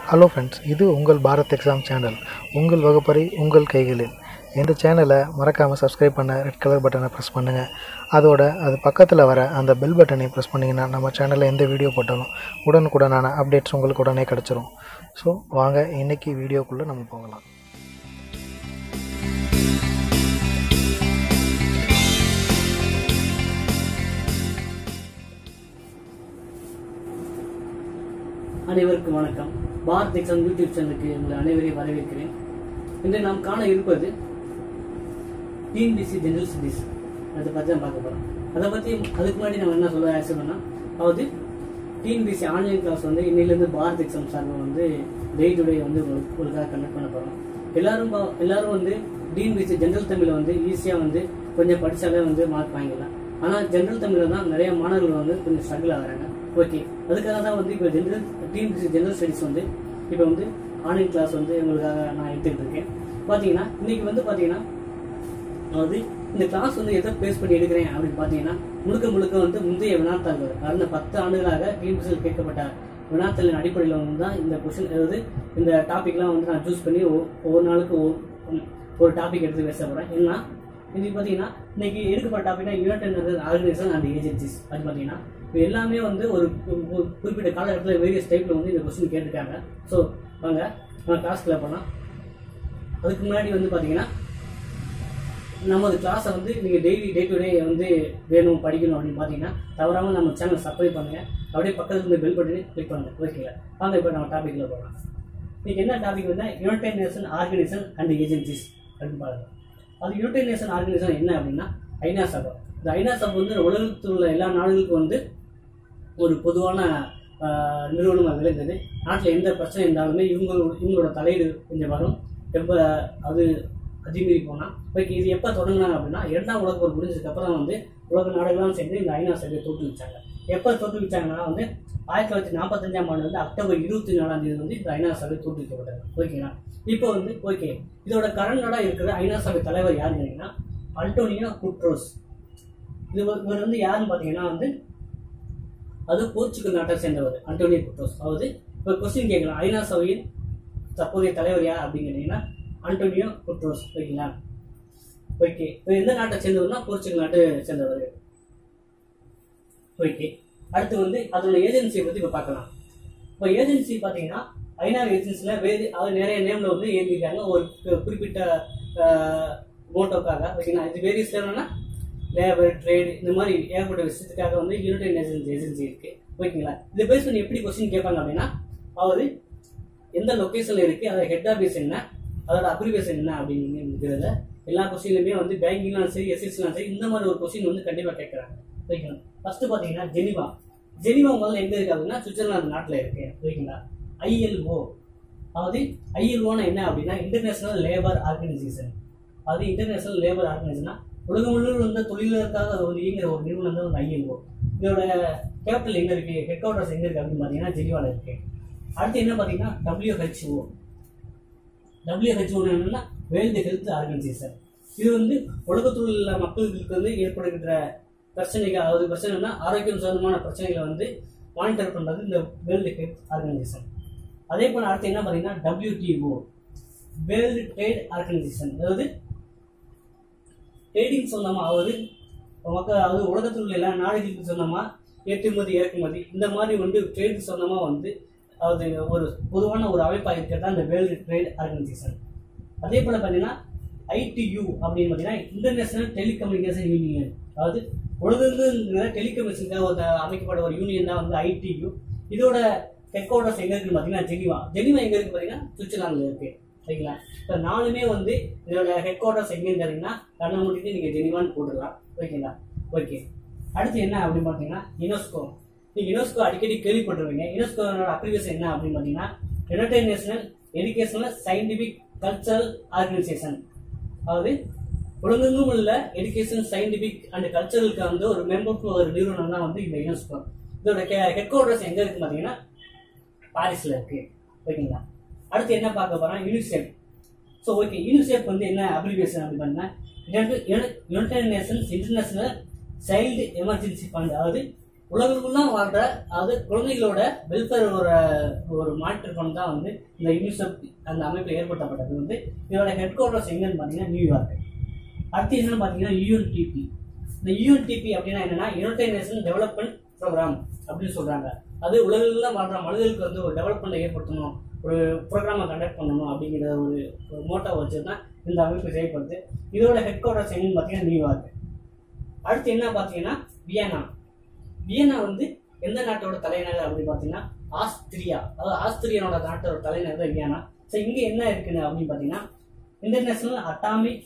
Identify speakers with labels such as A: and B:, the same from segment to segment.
A: Hello friends, இது உங்கள் Bharat exam channel. உங்கள் வகுப்பறை உங்கள் கைகளில். இந்த சேனலை மறக்காமல் சப்ஸ்கிரைப் பண்ண ரெட் கலர் பட்டனை ப்ரெஸ் பண்ணுங்கள். அது பக்கத்தில் வர அந்த பெல் பட்டனை ப்ரெஸ் பண்ணிங்கன்னா நம்ம சேனலில் எந்த வீடியோ போட்டாலும் உடனுக்குடனான அப்டேட்ஸ் உங்களுக்கு உடனே கிடச்சிரும். ஸோ வாங்க இன்றைக்கி வீடியோக்குள்ளே நம்ம போகலாம்.
B: அனைவருக்கும் வணக்கம். பாரத் எக்ஸாம் யூடியூப் சேனலுக்கு உங்களை அனைவரையும் வரவேற்கிறேன். இன்று நாம் காண இருப்பது டிஎன்பிஎஸ்சி ஜெனரல் ஸ்டடீஸ். அதை பற்றி தான் பார்க்க போகிறோம். அதுக்கு முன்னாடி நம்ம என்ன சொல்ல ஆசைப்படனா, அதாவது டிஎன்பிஎஸ்சி ஆன்லைன் கிளாஸ் இன்னையிலேருந்து பாரத் எக்ஸாம் சார்பில் டே டு டே உங்களுக்காக கண்டக்ட் பண்ண போகிறோம். எல்லாரும் டிஎன்பிஎஸ்சி ஜெனரல் தமிழை ஈஸியாக கொஞ்சம் படித்தாலே மார்க் வாங்கிடலாம். ஆனால் ஜெனரல் தமிழில் தான் நிறைய மாணவர்கள் கொஞ்சம் ஸ்ட்ரகிள் ஆகிறாங்க. ஓகே, அதுக்காக தான் இப்போ டிஎன்பிஎஸ்சி ஜெனரல் ஸ்டடீஸ் இப்போ ஆன்லைன் கிளாஸ் உங்களுக்காக நான் எடுத்துக்கிட்டு இருக்கேன். பார்த்தீங்கன்னா இன்னைக்கு பார்த்தீங்கன்னா அதாவது இந்த கிளாஸ் எதை பேஸ் பண்ணி எடுக்கிறேன் அப்படின்னு பார்த்தீங்கன்னா முழுக்க முந்தைய வினாத்தாள்கள் கடந்த 10 ஆண்டுகளாக டிஎன்பிஎஸ்சியில் கேட்கப்பட்ட வினாத்தாளின் அடிப்படையில் தான் இந்த கொஸ்டின், அதாவது இந்த டாபிக்லாம் நான் சூஸ் பண்ணி ஒவ்வொரு நாளுக்கு ஒரு டாபிக் எடுத்து பேச போகிறேன். ஏன்னா இன்னைக்கு பார்த்தீங்கன்னா இன்னைக்கு எடுக்கப்பட்ட டாபிக்னா யுனைடெட் ஆர்கனைசேஷன் அண்ட் ஏஜென்சிஸ். அது பார்த்தீங்கன்னா இது எல்லாமே ஒரு குறிப்பிட்ட காலகட்டத்தில் வேரியஸ் டைப்பில் இந்த கொஸ்டின் கேட்டிருக்காங்க. ஸோ வாங்க நம்ம கிளாஸ்க்குள்ள போகலாம். அதுக்கு முன்னாடி பார்த்தீங்கன்னா நமது கிளாஸை நீங்கள் டெய்லி டே டு டே வேணும் படிக்கணும் அப்படின்னு பார்த்தீங்கன்னா தவறாமல் நம்ம சேனலை சப்ஸ்கிரைப் பண்ணுங்கள். அப்படியே பக்கத்தில் பெல் பட்டனை கிளிக் பண்ணுங்கள். ஓகேங்களா, வாங்க இப்போ நம்ம டாப்பிக்கில் போகலாம். இன்னைக்கு என்ன topic United Nation Organisation and Agencies அப்படின்னு பாருங்கள். அது யுனைடெட் நேஷன் ஆர்கனைசேஷன் என்ன அப்படின்னா ஐநா சபை. இந்த ஐநா சபை உலகத்தில் உள்ள எல்லா நாடுகளுக்கும் ஒரு பொதுவான நிறுவனமாக விளங்குது. நாட்டில் எந்த பிரச்சனை இருந்தாலுமே இவங்களோட தலையீடு கொஞ்சம் வரும். எப்போ அது அதிமீறி போனால் ஓகே. இது எப்போ தொடங்கினாங்க அப்படின்னா 2ஆம் உலக போர் முடிஞ்சதுக்கு அப்புறம் உலக நாடுகள்லாம் சேர்ந்து இந்த ஐநா சபையை தோற்றுவிச்சாங்க. எப்போ தோற்றுவிச்சாங்கன்னா 1945ஆம் ஆண்டு அக்டோபர் 24ஆம் தேதி இந்த ஐநா சபை தோற்றுவிக்கப்பட்டது. ஓகேங்களா, இப்போ ஓகே இதோட கரண்ட் நாடாக இருக்கிற ஐநா சபை தலைவர் யாருன்னு கேட்டீங்கன்னா அன்டோனியோ குட்ரோஸ். இவர் யாருன்னு பார்த்தீங்கன்னா அது போர்ச்சுகல் நாட்டை சேர்ந்தவர் அன்டோனியோ குட்ரோஸ். அதாவது இப்போ கொஸ்டின் கேட்கலாம், ஐநா சபையின் தற்போதைய தலைவர் யார் அப்படின்னு கேட்டீங்கன்னா அன்டோனியோ குட்ரோஸ். ஓகேங்களா, ஓகே இப்போ எந்த நாட்டை சேர்ந்தவர்னா போர்ச்சுகல் நாட்டை சேர்ந்தவர். ஓகே, அடுத்து அதோட ஏஜென்சியை பற்றி இப்போ பார்க்கலாம். இப்போ ஏஜென்சி பார்த்தீங்கன்னா ஐநா ஏஜென்சியில் அது நிறைய நேமில் எழுதியிருக்காங்க ஒரு குறிப்பிட்ட மோட்டோக்காக. ஓகேங்களா, இது வேரியஸ் என்னன்னா லேபர், ட்ரேட், இந்த மாதிரி ஏகப்பட்ட விஷயத்துக்காக யுனைடெட் நேஷன்ஸ் ஏஜென்சி இருக்கு. ஓகேங்களா, இதை பேஸ் பண்ணி எப்படி கொஸ்டின் கேட்பாங்க அப்படின்னா அதாவது எந்த லொக்கேஷன்ல இருக்கு, அதோட ஹெட் ஆஃபீஸ் என்ன, அதோட அப்ரிவேஷன் என்ன அப்படிங்கிறத எல்லா கொஸ்டின்லையுமே பேங்கிங்லாம் சரி எஸ்எஸ்லாம் சரி இந்த மாதிரி ஒரு கொஸ்டின் கண்டிப்பாக கேட்குறாங்க. ஓகேங்களா, ஃபர்ஸ்ட் பார்த்தீங்கன்னா ஜெனிவா முதல்ல எங்க இருக்கு அப்படின்னா சுவிட்சர்லாந்து நாட்டில் இருக்கு. ஓகேங்களா, ILO அதாவது ILOன்னா என்ன அப்படின்னா இன்டர்நேஷனல் லேபர் ஆர்கனைசேஷன். அது இன்டர்நேஷனல் லேபர் ஆர்கனைசேஷனா உலகம் முழுவதும் தொழிலுக்காக இயங்குற ஒரு நிறுவனம் தான் ILO. இதோட கேபிட்டல் எங்க இருக்கு, ஹெட் குவார்டர்ஸ் எங்க இருக்கு அப்படின்னு பார்த்தீங்கன்னா ஜெனிவால இருக்கு. அடுத்து என்ன பார்த்தீங்கன்னா WHO என்னன்னா வேர்ல்டு ஹெல்த் ஆர்கனைசேஷன். இது உலகத்தில் உள்ள மக்களுக்கு ஏற்படுகின்ற பிரச்சனைகள், அதாவது பிரச்சனைனா ஆரோக்கியம் சம்பந்தமான பிரச்சனைகளை மானிட்டர் பண்றது இந்த வேர்ல்டு ஹெல்த் ஆர்கனைசேஷன். அதே போல அடுத்து என்ன பார்த்தீங்கன்னா WTO வேர்ல்டு ட்ரேட் ஆர்கனைசேஷன். அதாவது ட்ரேடிங் சொந்தமா, அதாவது உலகத்தில் உள்ள எல்லா நாடுகளுக்கு சொந்தமா ஏற்றுமதி இறக்குமதி இந்த மாதிரி ட்ரேட் சொந்தமா அதாவது ஒரு பொதுவான ஒரு அமைப்பாக இருக்கிறது இந்த வேர்ல்டு ட்ரேட் ஆர்கனைசேஷன். அதே போல பார்த்தீங்கன்னா ITU அப்படின்னு பார்த்தீங்கன்னா இன்டர்நேஷனல் டெலிகம்யூனிகேஷன் யூனியன். அதாவது உலகங்கிற டெலிகம்யூனிகேஷனுக்காக அமைக்கப்பட்ட ஒரு யூனியன் தான் ITU. இதோட ஹெட் குவார்டர்ஸ் எங்க இருக்குன்னு பார்த்தீங்கன்னா ஜெனிவா எங்க இருக்கு பார்த்தீங்கன்னா சுவிட்சர்லாந்துல இருக்கு. சரிங்களா, இப்போ நானுமே இதோட ஹெட் குவார்டர்ஸ் எங்கன்னு கேட்டீங்கன்னா கண்ணை மூடிட்டு நீங்க ஜெனிவான்னு போட்டுடலாம். ஓகேங்களா, ஓகே அடுத்து என்ன அப்படின்னு பார்த்தீங்கன்னா யுனெஸ்கோ. நீங்க யுனெஸ்கோ அடிக்கடி கேள்விப்பட்டிருவீங்க. யுனெஸ்கோனோட அப்ரிவேஷன் என்ன அப்படின்னு பார்த்தீங்கன்னா United National Educational Scientific Cultural Organisation. அதாவது உலகெங்கும் உள்ள எஜுகேஷன் சயின்டிபிக் அண்ட் கல்ச்சரலுக்கு ஒரு மெம்பர் ஒரு நிறுவனம் தான் இந்த யுனெஸ்கோ. இதோட ஹெட் குவார்டர்ஸ் எங்க இருக்கு பார்த்தீங்கன்னா பாரிஸ்ல இருக்கு. ஓகேங்களா, அடுத்து என்ன பார்க்க போறோம் யூனிசெஃப். ஸோ ஓகே, யூனிசெஃப் என்ன அப்ரிவேஷன் அப்படின்னு பார்த்தீங்கன்னா United Nations International Child Emergency Fund. அதாவது உலகெல்லாம் வாழ்ற அது குழந்தைகளோட வெல்ஃபேர் ஒரு மாற்றுப்பணம் தான் வந்து இந்த யூனிசெஃப் அந்த அமைப்பு ஏற்படுத்தப்பட்டது வந்து இதோட ஹெட் குவார்டர்ஸ் எங்கன்னு பார்த்தீங்கன்னா நியூயார்க். அடுத்து என்னன்னு பார்த்தீங்கன்னா யூஎன்டிபி. இந்த யூஎன்டிபி அப்படின்னா என்னன்னா யுனைடெட் நேஷன் டெவலப்மெண்ட் ப்ரோக்ராம் அப்படின்னு சொல்றாங்க. அது உலகெல்லாம் வாழ்ற மனிதர்களுக்கு வந்து ஒரு டெவலப்மெண்ட் ஏற்படுத்தணும், ஒரு ப்ரோக்ராமை கண்டக்ட் பண்ணணும் அப்படிங்கிற ஒரு மோட்டோ வச்சுதான் இந்த அமைப்பு செயல்படுது. இதோட ஹெட் குவார்டர்ஸ் எங்கன்னு பார்த்தீங்கன்னா நியூயார்க். அடுத்து என்ன பார்த்தீங்கன்னா வியன்னா. வியன்னா வந்து எந்த நாட்டோட தலைநகர் அப்படின்னு பார்த்தீங்கன்னா ஆஸ்திரியா. அதாவது ஆஸ்திரியானோட நாட்டோட தலைநகர் வியன்னா. ஸோ இங்கே என்ன இருக்குன்னு அப்படின்னு பார்த்தீங்கன்னா இன்டர்நேஷனல் அட்டாமிக்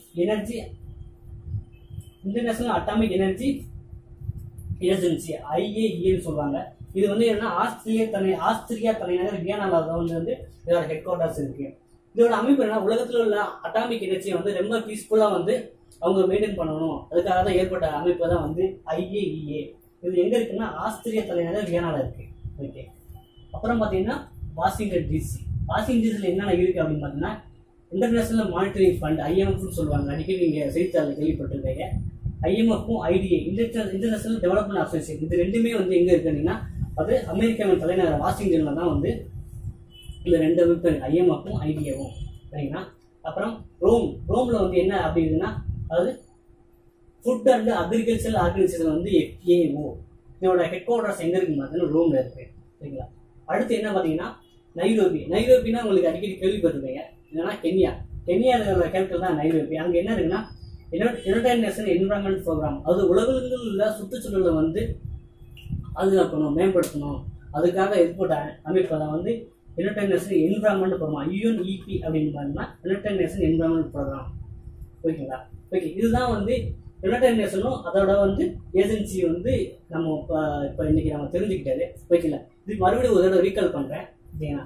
B: எனர்ஜி ஏஜென்சி IAEAன்னு சொல்லுவாங்க. இது வந்து என்னன்னா ஆஸ்திரியா தலைநகர் வியன்னால வந்து இதோட ஹெட் குவார்டர்ஸ் இருக்கு. இதோட அமைப்பு என்ன, உலகத்தில் உள்ள அட்டாமிக் எனர்ஜியை வந்து ரொம்ப பீஸ்ஃபுல்லா வந்து அவங்க மெயின்டைன் பண்ணணும், அதுக்காக தான் ஏற்பட்ட அமைப்பு தான் வந்து IAEA. இது எங்க இருக்குன்னா ஆஸ்திரிய தலைநகர் வியன்னால இருக்கு. ஓகே. அப்புறம் பாத்தீங்கன்னா வாஷிங்டன் டிசி. வாஷிங்டன் டிசில என்னென்ன இருக்கு அப்படின்னு பாத்தீங்கன்னா இன்டர்நேஷனல் மானிட்டரி ஃபண்ட் IMF சொல்லுவாங்க. அடிக்கடி நீங்க செய்தித்தாளில் கேள்விப்பட்டிருப்பீங்க. IMF-ம் IDA இன்டர்நேஷனல் டெவலப்மெண்ட் அசோசியேஷன் இது ரெண்டுமே வந்து எங்க இருக்குன்னா அது அமெரிக்காவின் தலைநகர் வாஷிங்டன்ல தான் வந்து இந்த ரெண்டு அமைப்பு IMF-ம் IDA-வும் சரிங்களா. அப்புறம் ரோம்ல வந்து என்ன அப்படின்னா அதாவது ஃபுட் அண்ட் அக்ரிகல்ச்சர் ஆர்கனைசேஷன் வந்து FAO. இதோட ஹெட் குவார்டர்ஸ் எங்க இருக்குன்னு பார்த்தீங்கன்னா ரோம்ல இருக்கு சரிங்களா. அடுத்து என்ன பார்த்தீங்கன்னா நைரோபினா உங்களுக்கு அடிக்கடி கேள்விப்பட்டிருப்பீங்க. என்னன்னா கென்யாவோட கேபிட்டல் தான் நைரோபி. அங்க என்ன இருக்குன்னா யுனைடெட் நேஷன் என்விரான்மெண்ட் ப்ரோக்ராம், அது உலகத்தில் உள்ள சுற்றுச்சூழலை வந்து பாதுகாக்கணும், மேம்படுத்தணும், அதுக்காக ஏற்பட்ட அமைப்பு தான் வந்து United Nation Environment Programme UNEP அப்படின்னு பார்த்தீங்கன்னா யுனைடெட் நேஷன் என்விரான்மெண்ட் ப்ரோக்ராம். ஓகேங்களா. ஓகே. இதுதான் வந்து யுனைடெட் நேஷனும் அதோட வந்து ஏஜென்சி வந்து நம்ம இப்போ இன்னைக்கு நம்ம தெரிஞ்சுக்கிட்டது. ஓகேங்களா. இது மறுபடியும் ஒரு தடவை ரீகால் பண்றேன். ஓகேங்களா.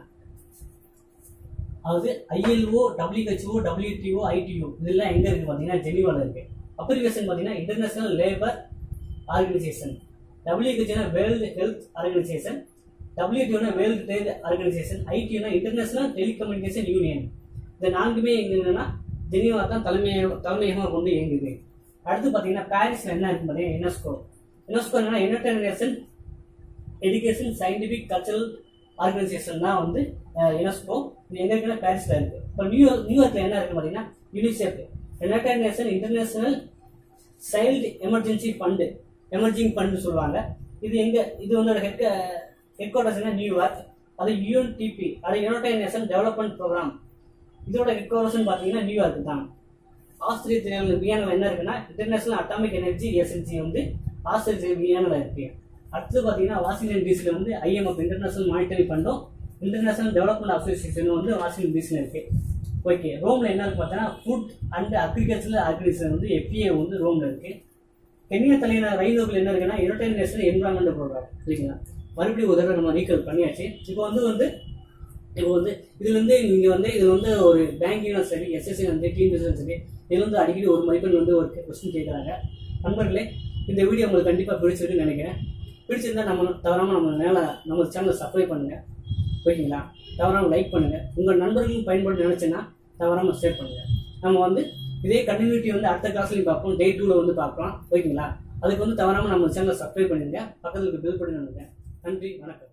B: அதாவது ILO, WHO, WTO, ITO இதெல்லாம் எங்க இருக்கு பாத்தீங்கன்னா ஜெனீவால இருக்கு. அப்ரிவேஷன் பாத்தீங்கன்னா International Labour Organisation, WHO World Health Organisation, WTO World Trade Organisation, ITO International Telecommunication Union. இந்த நான்குமே எங்க என்னன்னா ஜெனீவா தான் தலைமையகமாக கொண்டு இயங்குது. அடுத்து பாத்தீங்கன்னா பாரிஸ்ல என்ன இருக்கு பாத்தீங்கன்னா யுனெஸ்கோ என்னன்னா United Nation Education Scientific Cultural Organisation தான் வந்து யுனெஸ்கோ. இது எங்க இருக்குன்னா பாரிஸ்ல இருக்கு. இப்போ நியூயார்க்ல என்ன இருக்கு பாத்தீங்கன்னா UNICEF, United Nation International Child Emerging Fund சொல்லுவாங்க. இது வந்து ஹெட் குவார்டர்ஸ் நியூயார்க். அது UNDP, அது யுனைடெட் நேஷன் டெவலப்மெண்ட் ப்ரோக்ராம். இதோட ஹெட் குவார்டர்ஸ் பாத்தீங்கன்னா நியூயார்க் தான். ஆஸ்திரிய வியன்னால என்ன இருக்குன்னா இன்டர்நேஷனல் அட்டாமிக் எனர்ஜி ஏஜென்சி வந்து ஆஸ்திரிய வியன்னால இருக்கு. அடுத்து பாத்தீங்கன்னா வாஷிங்டன் டிசில வந்து IMF இன்டர்நேஷனல் மானிட்டரி ஃபண்டும் இன்டர்நேஷனல் டெவலப்மெண்ட் அசோசியேஷனும் வந்து வாஷிங்டன் டிசில இருக்கு. ஓகே. ரோம்ல என்ன இருக்கு பார்த்தீங்கன்னா ஃபுட் அண்ட் அக்ரிகல்ச்சர் ஆர்கனைசேஷன் வந்து FAO வந்து ரோம்ல இருக்கு. கென்யா தலைநகர் நைரோபில என்ன இருக்குன்னா யுனைடெட் நேஷன் என்விரான்மெண்ட் ப்ரோக்ராம். சரிங்களா. மறுபடியும் ஒரு தடவை நம்ம ரீகால் பண்ணியாச்சு. இப்போ வந்து இதுல இருந்து நீங்க வந்து இது வந்து ஒரு பேங்கிங்கும் சரி, SSC வந்து டிஎன்பிஎஸ்சி சரி, இதுல வந்து அடிக்கடி ஒரு மதிப்பெண் வந்து ஒரு கொஸ்டின் கேட்கறாங்க. நண்பர்களே, இந்த வீடியோ உங்களுக்கு கண்டிப்பா பிடிச்சிருக்குன்னு நினைக்கிறேன். பிடிச்சிருந்தா தவறாம நம்ம சேனலை சப்ஸ்கிரைப் பண்ணுங்க. ஓகேங்களா. தவறாம லைக் பண்ணுங்க. உங்க நண்பர்களும் பயன்படுத்த நினைச்சுன்னா தவறாம ஷேர் பண்ணுங்க. நம்ம வந்து இதே கண்டினியூட்டி வந்து அடுத்த கிளாஸ்லையும் பார்ப்போம், Day 2ல வந்து பார்க்கலாம். ஓகேங்களா. அதுக்கு வந்து தவறாம நம்ம சேனலை சப்ஸ்கிரைப் பண்ணுங்க, பக்கத்துல பெல் பட்டன் பண்ணுங்க. நன்றி, வணக்கம்.